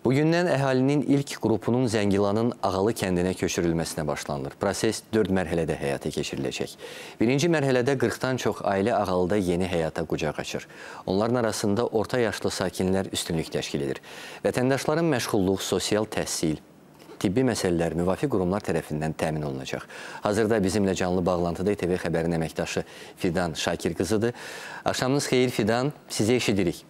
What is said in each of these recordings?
Bugündən əhalinin ilk qrupunun Zəngilanın Ağalı kəndinə köçürülməsinə başlanılır. Proses 4 mərhələdə həyata keçiriləcək. Birinci mərhələdə 40-dan çox ailə Ağalıda yeni həyata qucaq açır. Onların arasında orta yaşlı sakinlər üstünlük təşkil edir. Vətəndaşların məşğulluq, sosial təhsil, tibbi məsələlər müvafiq qurumlar tərəfindən təmin olunacaq. Hazırda bizimlə canlı bağlantıda İTV Xəbərin əməkdaşı Fidan Şakir qızıdır. Axşamınız xeyir Fidan, sizi eşidirik.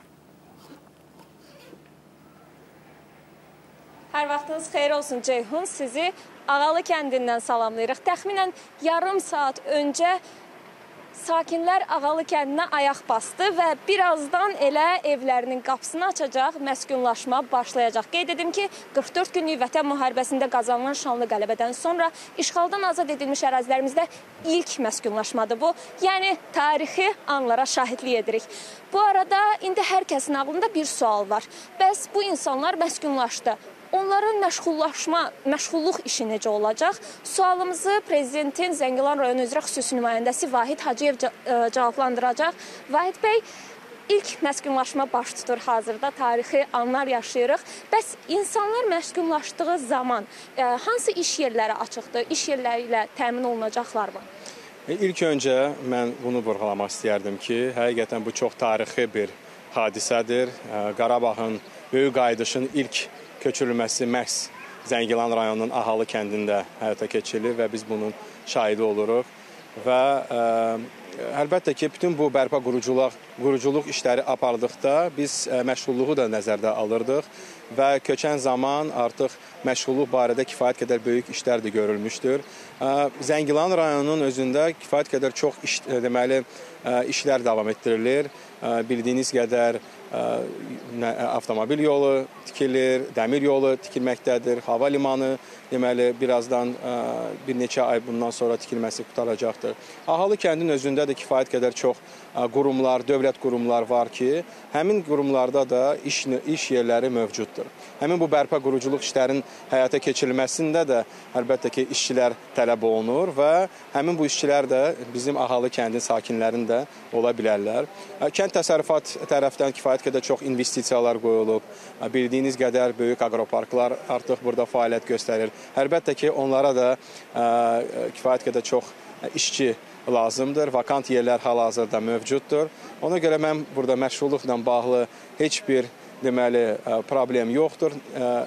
Hər vaxtınız xeyir olsun Ceyhun. Sizi Ağalı kəndindən salamlayırıq. Təxminən yarım saat öncə sakinlər Ağalı kəndinə ayaq bastı və birazdan elə evlərinin qapısını açacaq, məskunlaşma başlayacaq. Qeyd edim ki, 44 günlük vətən müharibəsində qazanılan şanlı qələbədən sonra işğaldan azad edilmiş ərazilərimizdə ilk məskunlaşmadır bu. Yəni, tarixi anlara şahidlik edirik. Bu arada indi hər kəsin ağlında bir sual var. Bəs bu insanlar məskunlaşdı. Onların məşğulluq işi necə olacaq? Sualımızı Prezidentin Zəngilan rayon üzrə xüsusi nümayəndəsi Vahid Hacıyev cavablandıracaq. Vahid bəy, ilk məskunlaşma baş tutur hazırda, tarixi anlar yaşayırıq. Bəs insanlar məskunlaşdığı zaman hansı iş yerləri açıqdır, iş yerləri ilə təmin olunacaqlarmı? İlk öncə mən bunu vurğulamaq istəyərdim ki, həqiqətən bu çox tarixi bir hadisədir. Qarabağın böyük qayıdışın ilk köçürülməsi məhz Zəngilan rayonunun Ağalı kəndində həyata keçirilir və biz bunun şahidi oluruq. Və əlbəttə ki, bütün bu bərpa quruculuq işləri apardıqda biz məşğulluğu da nəzərdə alırdıq və köçən zaman artıq məşğulluq barədə kifayət qədər böyük işlər də görülmüşdür. Zəngilan rayonunun özündə kifayət qədər çox işlər davam etdirilir. Bildiyiniz qədər avtomobil yolu tikilir, dəmir yolu tikilməkdədir, hava limanı deməli birazdan bir neçə ay bundan sonra tikilməsi qutaracaqdır. Ağalı kəndin özündə də kifayət qədər çox qurumlar, dövlət qurumlar var ki, həmin qurumlarda da iş yerləri mövcuddur. Həmin bu bərpa quruculuq işlərin həyata keçirilməsində də əlbəttə ki, işçilər tələb olunur və həmin bu işçilər də bizim Ağalı kəndin sakinlərində ola bilərlər. Kənd təsərrüfat tərəfdən kifayət qədər çox investisiyalar qoyulub. Bildiyiniz qədər böyük aqroparklar artıq burada fəaliyyət göstərir. Əlbəttə ki, onlara da kifayət qədər çox işçi lazımdır. Vakant yerlər hal-hazırda mövcuddur. Ona görə mən burada məşğulluqla bağlı heç bir problem yoxdur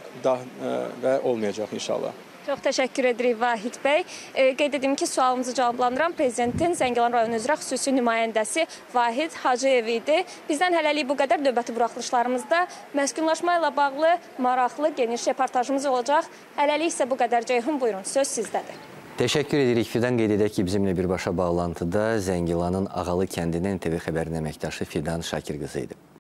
və olmayacaq inşallah. Çox təşəkkür edirik Vahid bəy. Qeyd edim ki, sualımızı cavablandıran Prezidentin Zəngilan rayon üzrə xüsusi nümayəndəsi Vahid Hacıyev idi. Bizdən hələlik bu qədər. Növbəti buraxılışlarımızda məskunlaşma ilə bağlı maraqlı, geniş reportajımız olacaq. Hələlik isə bu qədər. Ceyhun, buyurun, söz sizdədir. Təşəkkür edirik Fidan. Qeyd edək ki, bizimlə birbaşa bağlantıda Zəngilanın Ağalı kəndindən İTV Xəbərin əməkdaşı Fidan Şakir qızı idi.